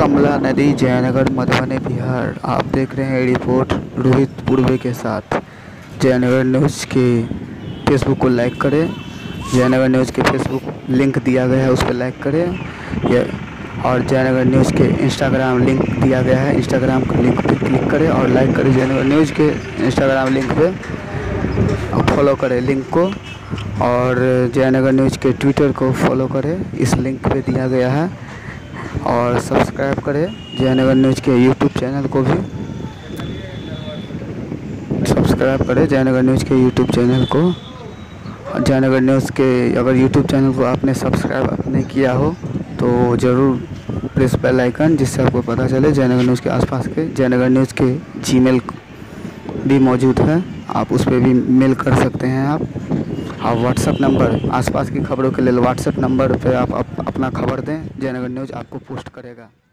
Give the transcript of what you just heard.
कमला नदी, जयनगर, मधुबनी, बिहार। आप देख रहे हैं रिपोर्ट रोहित पूर्वे के साथ। जयनगर न्यूज़ के फेसबुक को लाइक करें। जयनगर न्यूज़ के फेसबुक लिंक दिया गया है, उस पर लाइक करें। और जयनगर न्यूज़ के इंस्टाग्राम लिंक दिया गया है, इंस्टाग्राम के लिंक पर क्लिक करें और लाइक करें जयनगर न्यूज़ के इंस्टाग्राम लिंक पे, फॉलो करें लिंक को। और जयनगर न्यूज़ के ट्विटर को फॉलो करें, इस लिंक पे दिया गया है। और सब्सक्राइब करें जयनगर न्यूज़ के यूट्यूब चैनल को भी सब्सक्राइब करें, जयनगर न्यूज़ के यूट्यूब चैनल को। जयनगर न्यूज़ के अगर यूट्यूब चैनल को आपने सब्सक्राइब नहीं किया हो तो ज़रूर प्रेस बेल आइकन, जिससे आपको पता चले जयनगर न्यूज़ के आसपास के। जयनगर न्यूज़ के जीमेल भी मौजूद है, आप उस पर भी मेल कर सकते हैं। आप व्हाट्सएप नंबर, आसपास की खबरों के लिए व्हाट्सएप नंबर पे आप अपना खबर दें, जयनगर न्यूज़ आपको पोस्ट करेगा।